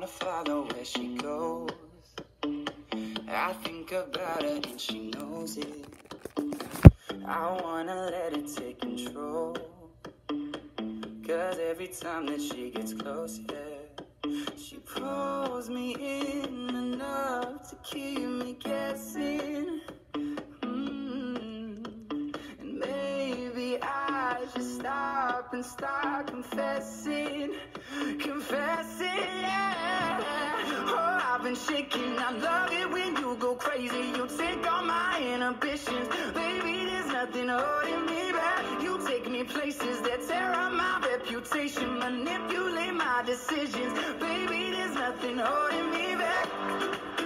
follow where she goes. I think about her and she knows it. I wanna let it take control, 'cause every time that she gets close, yeah, she pulls me in enough to keep me guessing. And maybe I should stop and start confessing, yeah. Oh, I've been shaking. I love it when you go crazy. You take all my inhibitions. Baby, there's nothing holding me back. You take me places that tear up my reputation, manipulate my decisions. Baby, there's nothing holding me back.